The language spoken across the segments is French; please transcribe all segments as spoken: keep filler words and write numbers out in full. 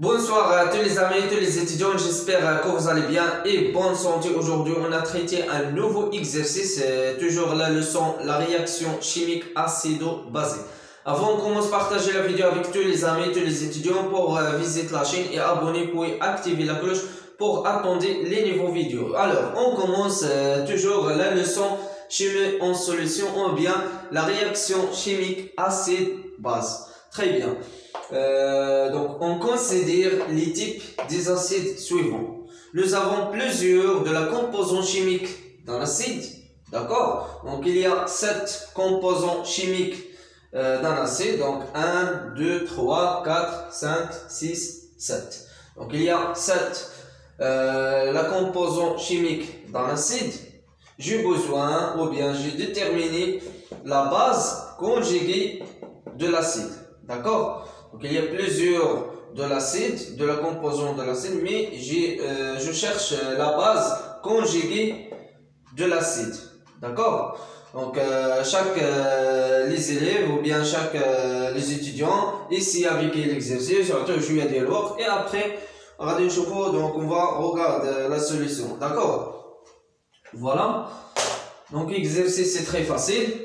Bonsoir à tous les amis, tous les étudiants, j'espère que vous allez bien et bonne santé. Aujourd'hui, on a traité un nouveau exercice, euh, toujours la leçon, la réaction chimique acido-basée. Avant, on commence à partager la vidéo avec tous les amis, tous les étudiants pour euh, visiter la chaîne et abonner pour activer la cloche pour attendre les nouveaux vidéos. Alors, on commence euh, toujours la leçon chimie en solution ou bien la réaction chimique acide-base. Très bien. Euh, donc, on considère les types des acides suivants. Nous avons plusieurs de la composante chimique d'un acide. D'accord? Donc, il y a sept composants chimiques euh, d'un acide. Donc, un, deux, trois, quatre, cinq, six, sept. Donc, il y a sept euh, la composante chimique d'un acide. J'ai besoin, ou bien j'ai déterminé la base conjuguée de l'acide. D'accord? Donc, il y a plusieurs de l'acide, de la composante de l'acide, mais j'ai, euh, je cherche la base conjuguée de l'acide. D'accord? Donc, euh, chaque, euh, les élèves ou bien chaque, euh, les étudiants, ici avec l'exercice, surtout je vais dire l'autre, et après, regardez le chauffe-eau, donc on va regarder la solution. D'accord? Voilà. Donc, l'exercice c'est très facile.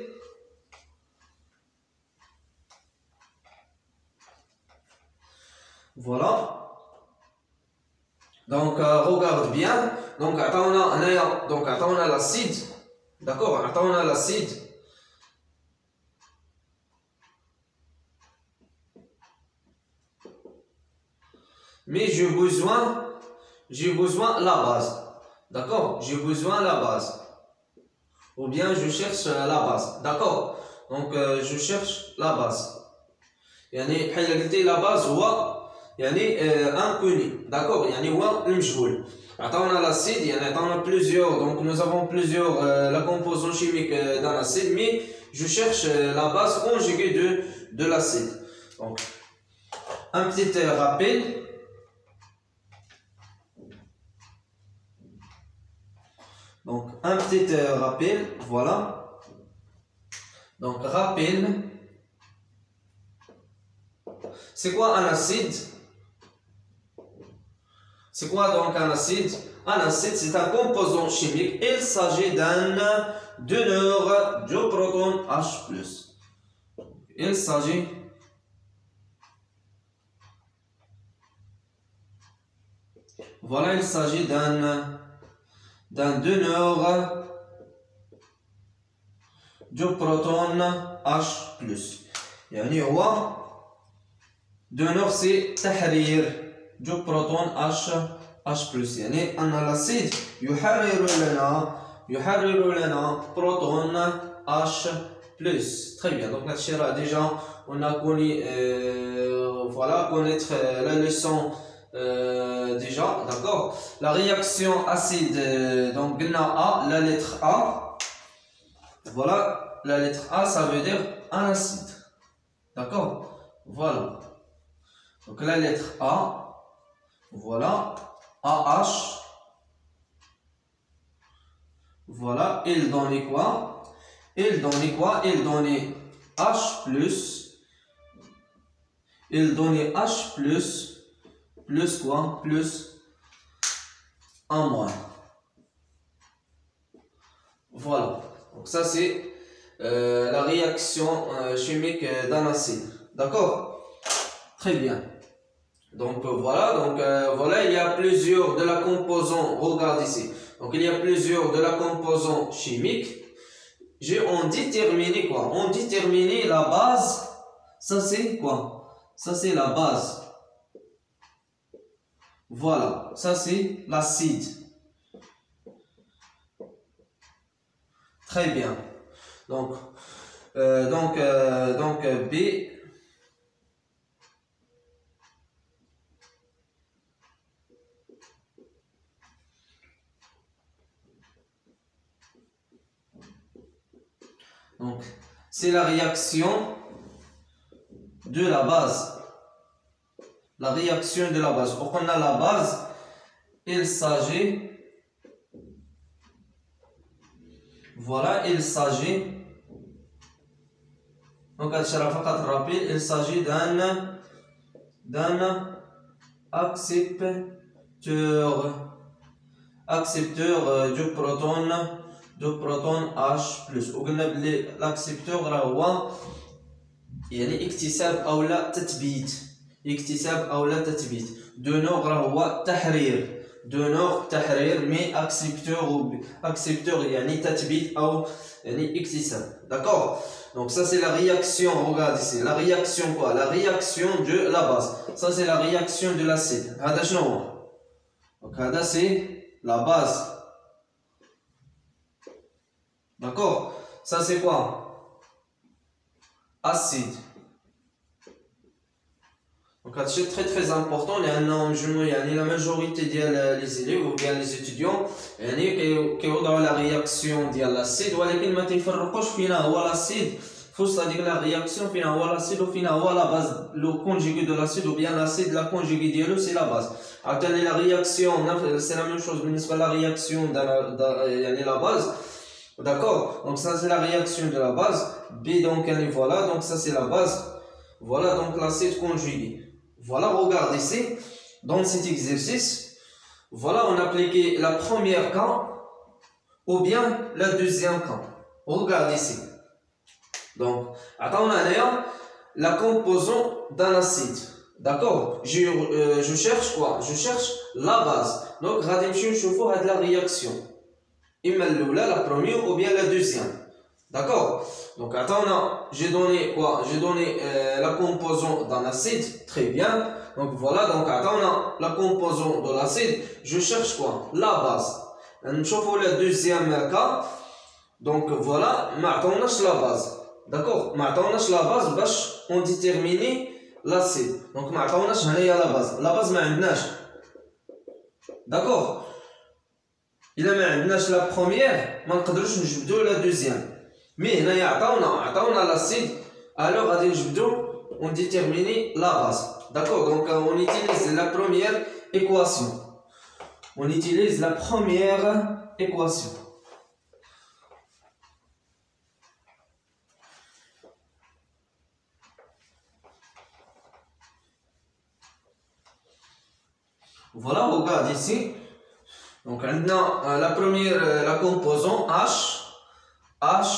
Voilà. Donc, euh, regarde bien. Donc, attends, on a, donc, attends, on a l'acide. D'accord? Attends, on a l'acide. Mais j'ai besoin, j'ai besoin la base. D'accord? J'ai besoin la base. Ou bien je cherche la base. D'accord? Donc, euh, je cherche la base. يعني بحال قلتي la base هو يعني inconnu. D'accord? يعني هو المجهول. عطاونا l'acide, يعني عطاونا plusieurs, donc nous avons plusieurs euh, la composante chimique euh, dans l'acide, mais je cherche euh, la base conjuguée de, de l'acide. Donc, un petit euh, rappel. Donc, un petit euh, rappel, voilà. Donc, rappel. C'est quoi un acide? C'est quoi donc un acide? Un acide, c'est un composant chimique. Il s'agit d'un donneur de proton H plus. Il s'agit voilà, il s'agit d'un d'un donneur de proton H plus. يعني هو donneur c'est تحرير du proton H H plus. يعني أن الأسيد يحرر لنا يحرر لنا proton H plus. Très bien. Donc là, déjà, on a connu euh, voilà connaître euh, la leçon euh, déjà. D'accord. La réaction acide. Euh, donc on a A, la lettre A. Voilà, la lettre A, ça veut dire un acide. D'accord. Voilà. Donc la lettre A. Voilà, A H. Voilà, il donne quoi? Il donne quoi? Il donne H plus. Il donne H plus. Plus quoi? Plus un moins. Voilà. Donc ça c'est euh, la réaction euh, chimique d'un acide. D'accord? Très bien. Donc voilà, donc euh, voilà, il y a plusieurs de la composante, regarde ici. Donc il y a plusieurs de la composante chimique. J'ai on déterminé quoi? On déterminé la base. Ça c'est quoi? Ça c'est la base. Voilà, ça c'est l'acide. Très bien. Donc euh, donc euh, donc B. Donc, c'est la réaction de la base. La réaction de la base. Donc, on a la base. Il s'agit. Voilà, il s'agit. Donc, il s'agit d'un d'un accepteur accepteur euh, du proton du proton H plus. وقلنا بلي l'accepteur راه هو يعني اكتساب او لا تثبيت اكتساب او لا تثبيت. دو نوغ راه هو تحرير دو نوغ تحرير مي accepteur accepteur يعني تثبيت او يعني اكتساب. D'accord. Donc ça c'est la réaction, regarde ici, la réaction quoi? La réaction de la base. Ça c'est la réaction de l'acide. هذا شنو هو؟ Donc هذا c'est la base. D'accord. Ça c'est quoi? Acide. Donc c'est très très important لأنه يعني la majorité ديال les élèves ou bien les étudiants يعني كيوضعوا la réaction ديال l'acide ولكن ما تيفرقوش فينا هو l'acide في وسط هذيك la réaction فينا هو l'acide وفينا هو la base le conjugué de l'acide ou bien l'acide la conjuguée ديالو c'est la base. عاوتاني la réaction c'est la même chose بالنسبة la réaction يعني la base. D'accord. Donc ça c'est la réaction de la base. B donc voilà donc ça c'est la base. Voilà donc l'acide conjugué. Voilà, regarde ici, dans cet exercice, voilà, on a appliqué la première cas ou bien la deuxième cas. Regarde ici. Donc, attends, on a la composante d'un acide. D'accord. je, euh, je cherche quoi? Je cherche la base. Donc, je vais la réaction. La première ou bien la deuxième. D'accord. Donc attends, j'ai donné quoi? J'ai donné euh, la composante d'un acide, très bien. Donc voilà, donc attends, la composante de l'acide, je cherche quoi? La base. On chauffe le deuxième cas. Donc voilà, maintenant on a la base. D'accord. Maintenant on a la base, باش on détermine l'acide. Donc maintenant on a la base. La base ما عندناش. D'accord. إلا ما عندناش la première, ما نقدروش نجبدو la deuxième. Mais هنايا عطاونا عطاونا l'acide, alors غادي نجبدو on détermine la base. D'accord. Donc on utilise la première équation. On utilise la première équation. Voilà, regarde ici. Donc maintenant la première la composante H H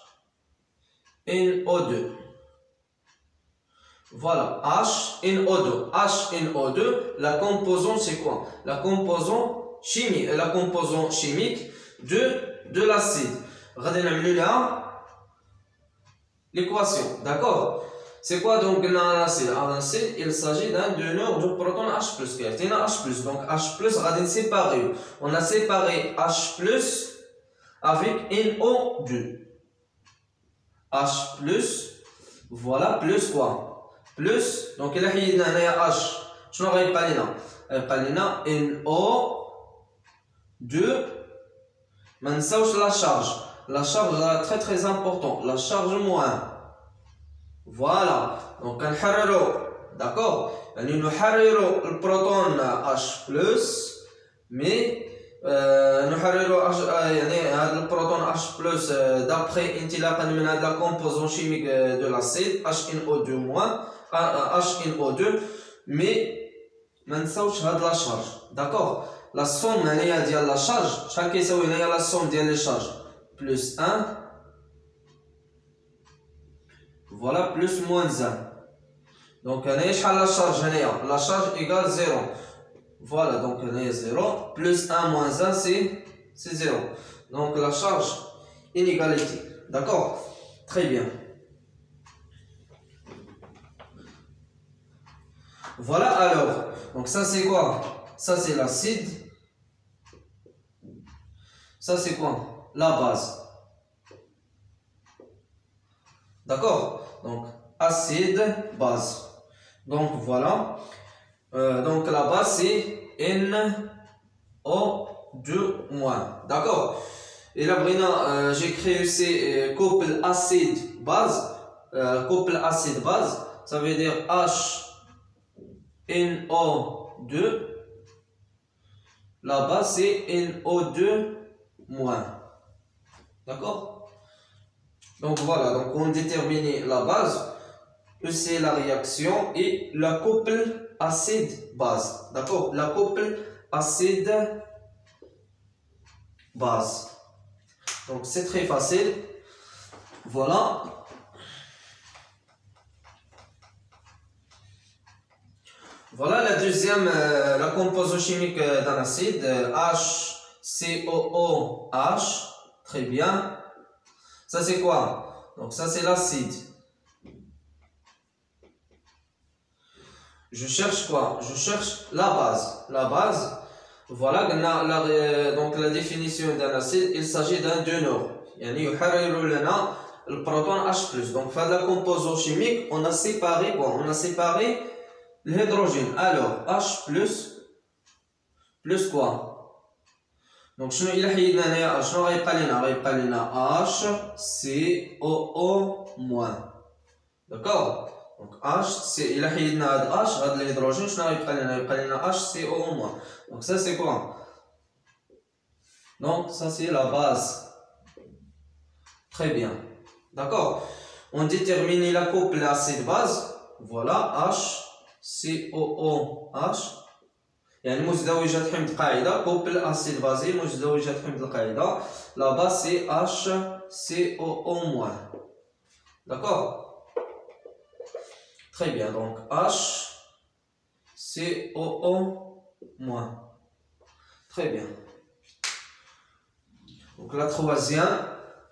N O deux. Voilà, H N O deux. H N O deux, la composante c'est quoi? La composante chimique, la composante chimique de, de l'acide. Regardez l'équation, d'accord? C'est quoi donc l'acide? L'acide, il s'agit d'un donneur de proton H plus. H plus. Donc H plus, regardez séparé. On a séparé H plus avec N O deux. H plus, voilà, plus quoi? Plus, donc il y a H. Je n'aurai pas les noms. N O deux. Maintenant, la charge. La charge est très très importante. La charge moins. Voilà. Donc, on hariro. D'accord? On hariro le proton H plus. Mais. نحرر هذا البروتون H plus d'après انطلاقا من هذا la composante chimique de l'acide H N O deux moins H N O deux mais ما نساوش هاد la charge. D'accord. la somme هنايا ديال la charge شحال كيساوي هنايا la somme ديال les charges plus un voilà plus moins un. donc هنايا شحال la charge هنايا la charge égale zéro. Voilà, donc on est zéro, plus un moins un, c'est zéro. Donc la charge, inégalité. D'accord? Très bien. Voilà alors. Donc ça c'est quoi? Ça c'est l'acide. Ça c'est quoi? La base. D'accord? Donc acide, base. Donc voilà. Euh, donc la base c'est N O deux moins. D'accord. Et là, euh, j'ai créé ces euh, couple acide base. Euh, couple acide base. Ça veut dire H N O deux. La base c'est N O deux moins. D'accord. Donc voilà. Donc on détermine la base. E c'est la réaction et la couple acide-base. D'accord? La couple acide-base. Donc c'est très facile. Voilà. Voilà la deuxième, euh, la composante chimique euh, d'un acide, euh, H C O O H. Très bien. Ça c'est quoi? Donc ça c'est l'acide. Je cherche quoi? Je cherche la base. La base, voilà, la, la, donc la définition d'un acide, il s'agit d'un donneur. يعني يحرر لنا le proton H plus. Donc, dans la composante chimique, on a séparé quoi? On a séparé l'hydrogène. Alors, H plus, plus quoi? Donc, شنو إلا حيدنا هنايا شنو غيبقى لنا؟ غيبقى لنا H C O O moins. D'accord? Donc H, c'est il a حيدنا هاد H هاد l'hydrogène شنو غيبقى لنا؟ غيبقى لنا H C O O moins. Donc ça c'est quoi? Donc ça c'est la base. Très bien. D'accord? On détermine la couple acide base. Voilà H C O O H. يعني مزدوجة حمض قاعدة couple acide basé مزدوجة حمض القاعدة. La base c'est H C O O moins. D'accord? Très bien, donc H C O O moins. Très bien. Donc la troisième.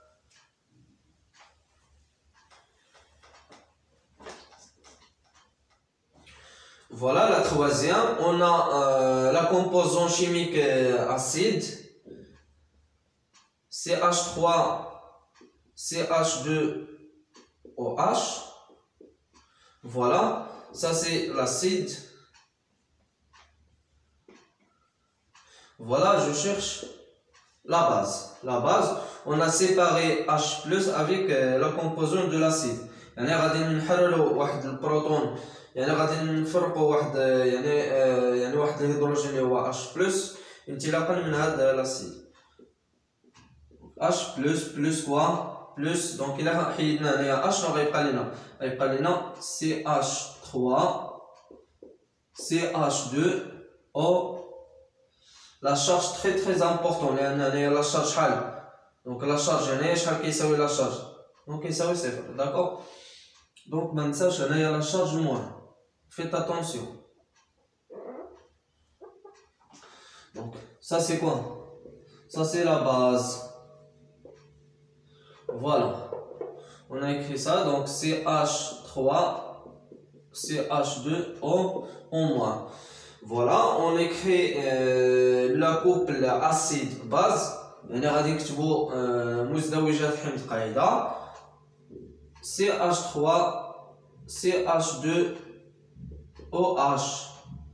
Voilà la troisième. On a euh, la composante chimique euh, acide. C H trois C H deux O H. Voilà, ça c'est l'acide. Voilà, je cherche la base. La base, on a séparé H plus avec euh, la composante de l'acide. يعني غادي نحرروا واحد البروتون يعني غادي نفرقوا واحد يعني آه يعني واحد الهيدروجين اللي هو H plus انطلاقا من هذا l'acide. H plus plus quoi? Plus, donc il a حيدنا هنايا H شنو غيبقى لنا؟ غيبقى لنا C H trois C H deux O. La charge très très importante لأن هنايا la charge شحال؟ donc la charge هنايا شحال كيساوي la charge؟ donc كيساوي صفر. d'accord؟ donc ما ننساوش هنايا la charge moins. faites attention. donc ça c'est quoi? ça c'est la base. Voilà, on a écrit ça, donc C H trois C H deux O en moins. Voilà, on écrit euh, la couple acide base. يعني غادي نكتبو مزدوجات حمض قاعدة C H trois C H deux O H.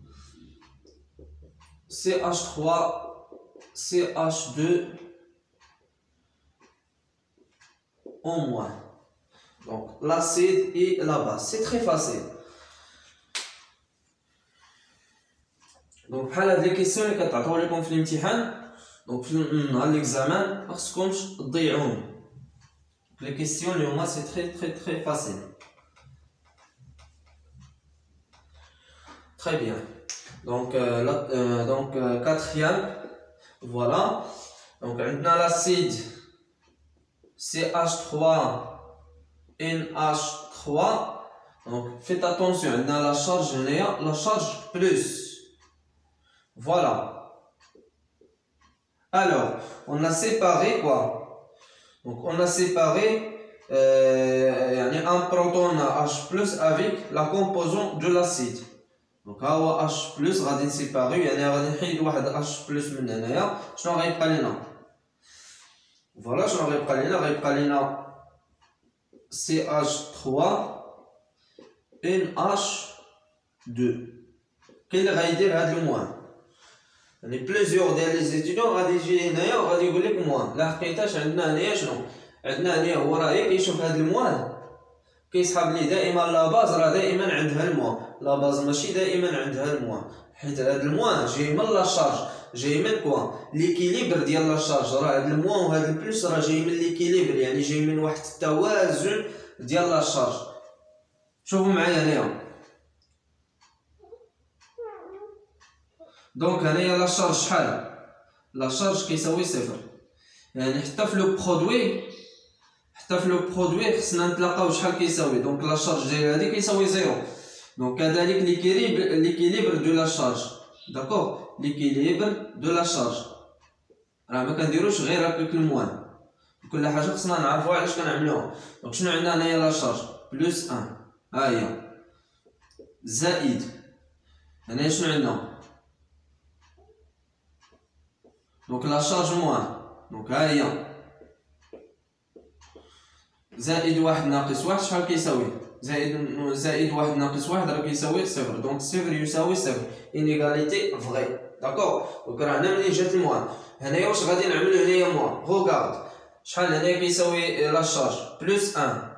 C H trois C H deux en moins. Donc l'acide et la base, c'est très facile. Donc بحال هاد لي كيسيون اللي كتعطيو لكم في الامتحان دونك في نهار ليكزامان مخصكمش تضيعوهم. لي كيسيون اللي هما سي تري تري تري فاسيل. Très bien. Donc euh, la, euh, donc euh, quatrième. Voilà. Donc on a l'acide C H trois N H trois. Donc faites attention, on a la charge néa, la charge plus. Voilà. Alors, on a séparé quoi? Donc on a séparé euh, un proton H plus avec la composante de l'acide. Donc ها H plus غادي نسيباريو يعني غادي نحيد واحد H plus من هنايا. شنو غيبقى لنا؟ فوالا شنو غيبقى لنا؟ غيبقى لنا C H trois N H deux. كاين اللي غيدير هاد الموان يعني بليزيور ديال لي زيتيديون غادي يجي هنايا وغادي يقول لك موان. لا حقيقتاش عندنا هنايا شنو؟ عندنا هنايا هو راه كيشوف هاد الموان كيسحب لي دائما لا باز راه دائما عندها الموان. لا باز ماشي دائما عندها الموان حيت هاد الموان جاي من لا شارج جاي من كوا ليكيليبر ديال لا شارج. راه هاد الموان وهاد البلوس راه جاي من ليكيليبر يعني جاي من واحد التوازن ديال لا شارج. شوفوا معايا هنايا دونك هنايا لا شارج شحال لا شارج كيساوي صفر يعني حتى في لو برودوي حتى في لو برودوي خصنا نتلاقاو شحال كيساوي دونك لا شارج ديال هادي كيساوي زيرو دونك كذلك ليكيليبر ليكيليبر دو لا شارج داكوغ ليكيليبر دو لا شارج راه ما كنديروش غير هكاك الموان كل حاجه خصنا نعرفوا علاش كنعملوها دونك شنو عندنا هنايا لا شارج بلس واحد ها هي زائد هنايا شنو عندنا دونك لا شارج موان دونك ها هي زائد واحد ناقص واحد شحال كيساوي زائد زائد واحد ناقص واحد راه كيساوي صفر دونك صفر يساوي صفر انيغاليتي فغي داكوغ دونك راه هنا ملي جات الموان هنايا واش غادي نعملو هنايا موان روغارد شحال هنايا كيساوي لا شارج بلس واحد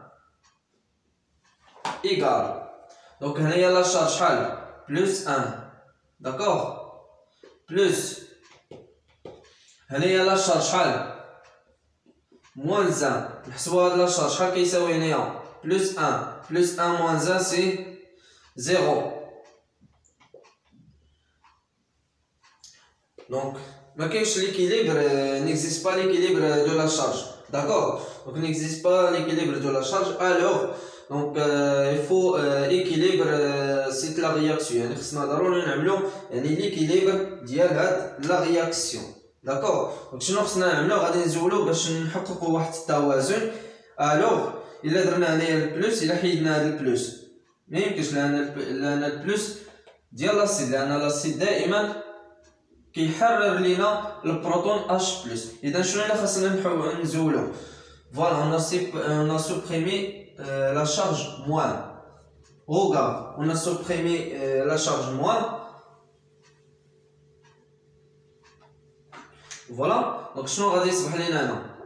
ايكال دونك هنايا لا شارج شحال بلس واحد داكوغ بلس هنايا لا شارج شحال موان واحد نحسبو هاد لا شارج شحال كيساوي هنايا بلس واحد بلس واحد موان واحد سي زيرو دونك ما كاينش ليكيليبر نيكزيست با ليكيليبر دو لا شارج داكوغ دونك نيكزيست با ليكيليبر دو لا شارج الوغ دونك يفو ايكيليبر سيت لا رياكسيون يعني خصنا ضروري نعملو يعني ليكيليبر ديال هاد لا رياكسيون داكوغ دونك شنو خصنا نعملو غادي نزولو باش نحققو واحد التوازن الوغ الا درنا هنايا البلوس الا حيدنا هاد البلوس ميمكنش لان لان البلوس ديال لاسيد لان لاسيد دائما كيحرر لينا البروتون اش بلس اذا شنو اللي خاصنا نزولو فوالا اون اون سوبريمي لا شارج موان روغارد اون سوبريمي لا شارج موان فوالا دونك شنو غادي يصبح لينا هنا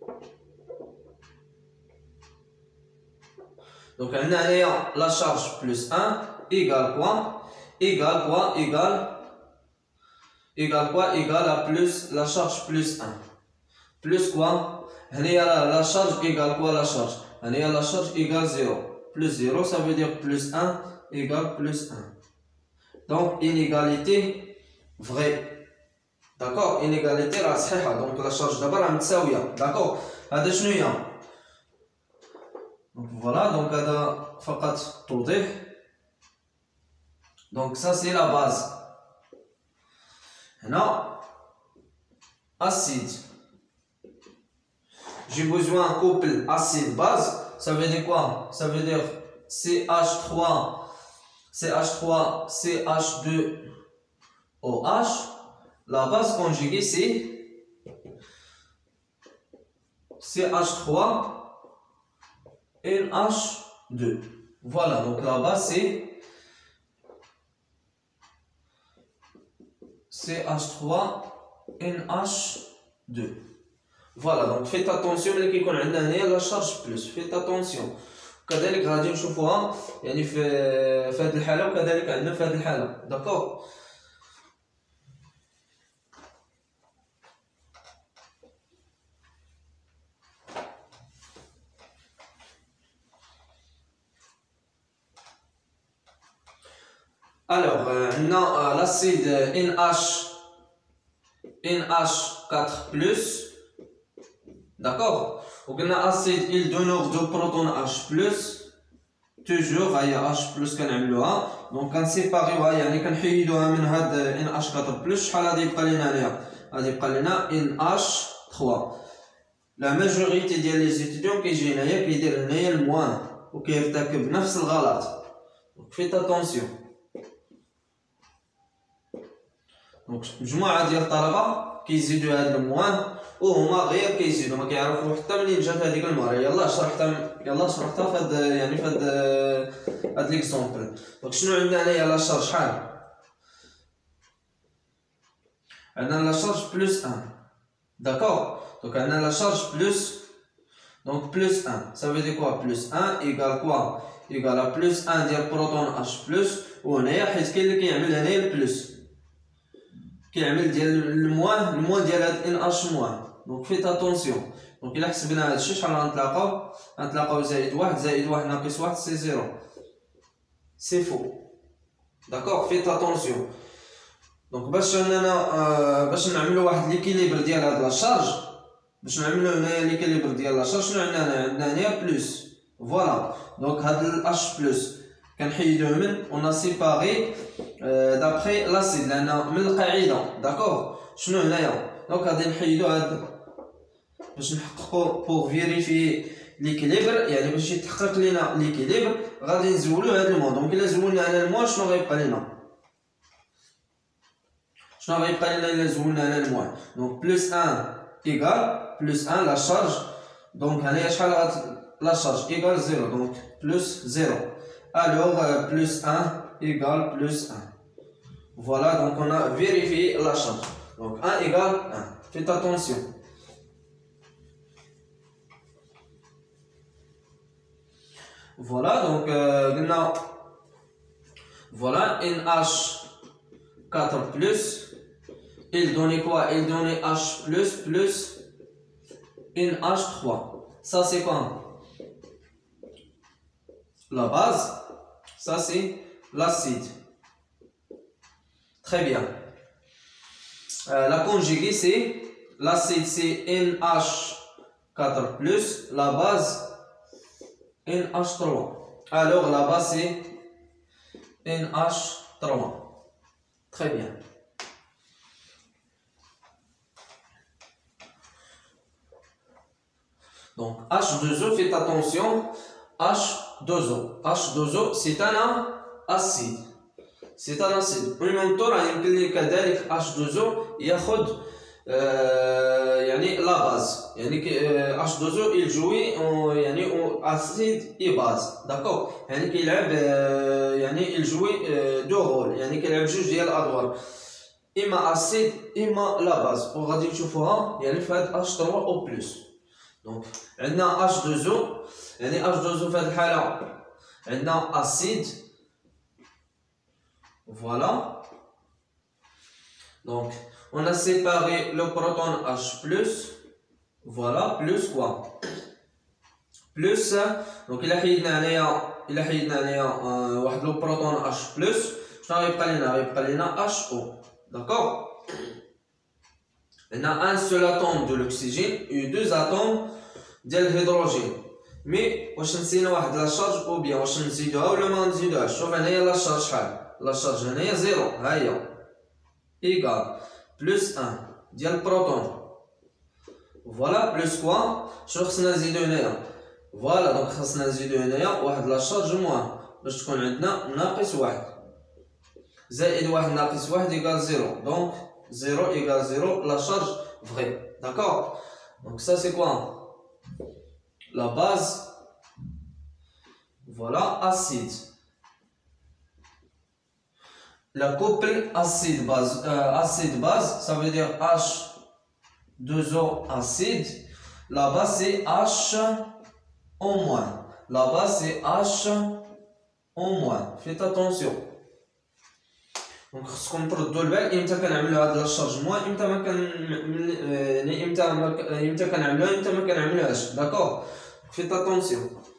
دونك عندنا هنايا لا شارج بلس واحد ايكال كوا ايكال كوا ايكال ايكال كوا ايكال بلس لا شارج بلس واحد بلس كوا هنايا لا شارج ايكال كوا لا شارج هنايا لا شارج ايكال زيرو بلس زيرو ça veut dire بلس واحد ايكال بلس واحد دونك انيغاليتي فغي داكوغ انيغاليتي راه صحيحه دونك لا شارج دابا راه متساويه داكوغ هذا شنو هي دونك فوالا دونك هذا فقط توضيح دونك سا سي لا باز هنا acide j'ai besoin couple acide base ça veut dire quoi ça veut dire C H trois C H trois C H deux O H la base conjuguée c'est C H trois N H deux voilà donc la base c'est C H trois N H deux voilà donc faites attention ملي كيكون عندنا هنايا لا شارج بلس faites attention كذلك غادي نشوفوها يعني في في هذه الحاله وكذلك عندنا في هذه الحاله داكوغ alors عندنا l'acide N H N H quatre plus d'accord وقلنا acide il donne de proton H plus toujours هي H plus كنعملوها دونك كنسيباريوها يعني كنحيدوها من هاد N H quatre plus شحال غادي يبقى لينا هنايا غادي يبقى لينا N H trois لا ماجوريتي ديال لي زيتيديون كيجي هنايا كيدير هنايا الموان وكيرتكب نفس الغلط دونك فيت اتونسيون دونك مجموعه ديال الطلبه كيزيدوا هاد الموان وهما غير كيزيدوا ما كيعرفوا حتى منين جات هذيك المره يلاه شرحتها يلاه شرحتها في هاد يعني في هاد هاد ليكزومبل دونك شنو عندنا هنايا لا شارج شحال عندنا لا شارج بلس واحد داكوغ دونك عندنا لا شارج بلس دونك بلس واحد ça veut dire quoi بلس واحد ايكال كوا ايكال بلس واحد ديال بروتون اش بلس وهنايا حيت كاين اللي كيعمل هنايا البلس كيعمل ديال الموان الموان ديال هاد ان اش موان دونك فيت اتونسيون دونك الا حسبنا هادشي شحال غنتلاقاو غنتلاقاو زائد واحد زائد واحد ناقص واحد سي زيرو c'est faux. D'accord, faites attention. Donc باش اننا باش نعملوا واحد ليكيليبر ديال هاد لا شارج، باش نعملوا هنايا ليكيليبر ديال لا شارج شنو عندنا هنا؟ عندنا هنايا بلس. فوالا دونك هاد الاش بلس كنحيدوه من اون سيباري دابخي لاسيد لان من القاعده. داكوغ شنو هنايا؟ دونك غادي نحيدو هاد باش نحققوا بوغ فيريفي ليكيليبر، يعني باش يتحقق لينا ليكيليبر غادي نزولو هاد الموا. دونك الا زولنا على الموا شنو غيبقى لينا؟ شنو غيبقى لينا الا زولنا على الموا؟ دونك بلس واحد ايكال بلس واحد لا شارج. دونك هنايا شحال غت لا شارج ايكال زيرو، دونك بلس زيرو. الوغ بلس واحد ايكال بلس واحد. فوالا دونك on a vérifié la charge. Donc un égale un. Faites attention. Voilà donc euh, voilà N H quatre plus. Il donnait quoi? Il donnait H plus plus N H trois. Ça c'est quoi? La base. Ça c'est l'acide. Très bien. Euh, la conjuguée c'est l'acide c'est N H quatre plus, la base N H trois. Alors la base c'est N H trois. Très bien. Donc H deux O, faites attention. H deux O. H deux O c'est un acide. C'est un acide. ومن طور يمكن لي كذلك H deux O ياخذ آه يعني لا باز، يعني آه H deux O il jouit يعني acide et base. داكوغ يعني كيلعب آه يعني il jouit آه دو رول، يعني كيلعب جوج ديال الادوار، اما اسيد اما لا باز. وغادي نشوفوها يعني في هاد H trois او بلس. دونك عندنا H deux O يعني H deux O في هاد الحالة عندنا acide. Voilà. Donc, on a séparé le proton H plus. Voilà, plus quoi? Plus. Donc, il a حيدنا هنايا il a حيدنا هنايا واحد لو بروتون H plus. شنو غيبقى لينا؟ غيبقى لينا H O. D'accord? On a un seul atome de l'oxygène et deux atomes ديال الهيدروجين. مي واش نسينا واحد لا شارج او بيان واش نزيدوها ولا ما نزيدوهاش؟ شوف هنايا لا شارج شحال؟ لا شارج هنايا زيرو، ها هي ايكال بلس واحد ديال البروتون. فوالا بلس كوا شنو خصنا نزيدو هنايا؟ فوالا دونك خصنا نزيدو هنايا واحد لا شارج موان باش تكون عندنا ناقص واحد زائد واحد ناقص واحد ايكال زيرو. دونك زيرو ايكال زيرو لا شارج فري. داكوغ دونك سا سي كوا؟ La base, voilà, acide. La couple acide-base, euh, acide-base, ça veut dire H deux O acide. La base c'est H en moins. La base c'est H en moins. Faites attention. Donc, خصكم تردوا البال امتى كنعملوا هاد الشارج موان، امتى ما كان يعني امتى امتى كنعملوها امتى ما كنعملوهاش. داكوغ faites attention.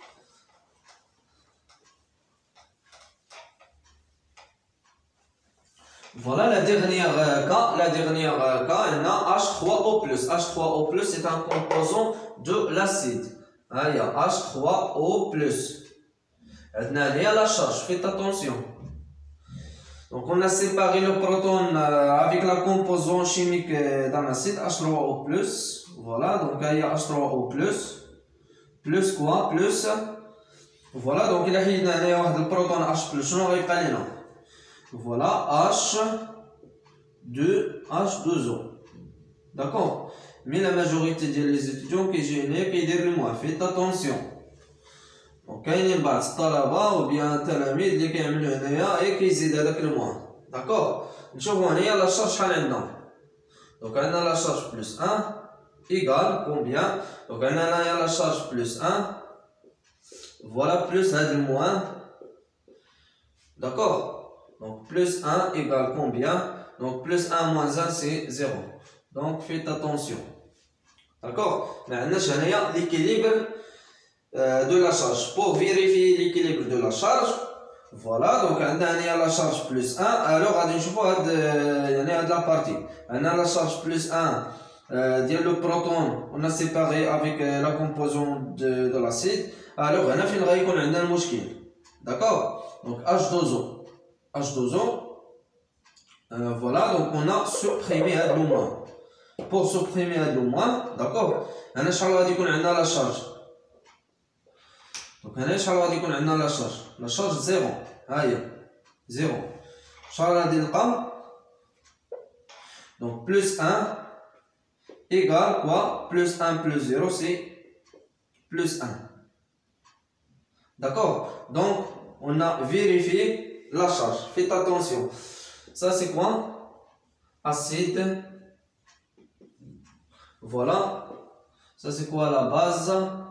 Voilà la dernière cas, la dernière cas, on a H trois O plus. H trois O plus c'est un composant de l'acide. Ah, il y a H trois O plus. On a la charge, faites attention. Donc on a séparé le proton avec la composante chimique d'un acide H trois O plus. Voilà, donc il y a H trois O plus. Plus quoi? Plus. Voilà, donc il a هنا واحد البروتون H plus. شنو غيبقى لينا؟ Voilà, H deux H deux O. D'accord? Mais la majorité des étudiants qui j'ai هنا كيدير لي موان. Faites attention. Donc كاينين بعض الطلبة ou bien التلاميذ اللي كيعملوا هنايا اي كيزيد هذاك الموان. داكوغ نشوفوا هنايا لا شارج شحال عندنا. دونك عندنا لا شارج بلس واحد égale combien? Donc on a là la charge plus un. Voilà plus un de moins. D'accord? Donc plus un égale combien? Donc plus un moins un c'est zéro. Donc faites attention. D'accord? Maintenant j'ai l'équilibre de la charge. Pour vérifier l'équilibre de la charge, Voilà, donc on a la charge plus un. Alors, on a la partie. On a la charge plus un. Euh, le proton, on a séparé avec euh, la composante de, de l'acide. Alors, on a fait le mouchkil. D'accord? Donc, H deux O. H deux O. Euh, voilà, donc on a supprimé le moins. Pour supprimer le moins, d'accord? On a la charge. Donc, on a la charge. La charge zéro. Aïe. zéro. Charge donc, plus un égale quoi? Plus un plus zéro, c'est plus un. D'accord? Donc, on a vérifié la charge. Faites attention. Ça, c'est quoi? Acide. Voilà. Ça, c'est quoi la base?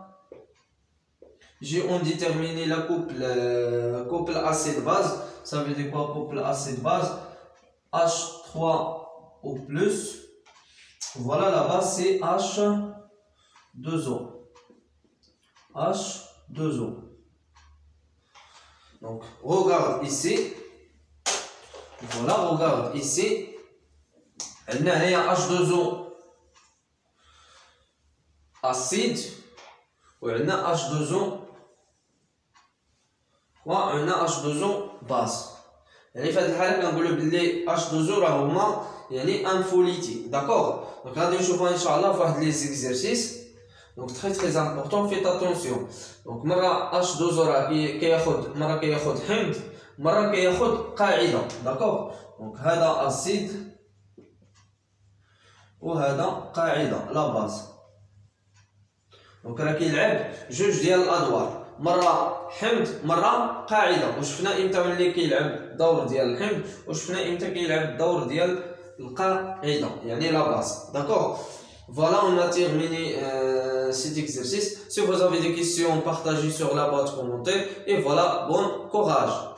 J'ai on déterminé la couple, euh, couple acide-base. Ça veut dire quoi? Couple acide-base. H trois O plus. Voilà, la base, c'est H deux O. H deux O. Donc, regarde ici. Voilà, regarde ici. On a H deux O acide. On a H deux O. On a H deux O base. يعني في هذه الحالة كنقولوا بلي H deux O راه هما يعني انفوليتي. D'accord? Donc غادي نشوفوا ان شاء الله في واحد لي زيكزيرسيس. Donc très très important, faites attention. Donc مرة H deux O راه كياخد مرة كياخد حمض مرة كياخد قاعدة. D'accord? Donc هذا أسيد وهذا قاعدة لا باز. Donc راه كيلعب جوج ديال الأدوار. مرة حمض مرة قاعدة. وشفنا امتى ملي كيلعب الدور ديال الحمض وشفنا امتى كيلعب الدور ديال القاعدة يعني la base. D'accord? Voilà, on a terminé euh, cet exercice. Si vous avez des questions, partagez sur la boîte commentaire. Et voilà, bon courage.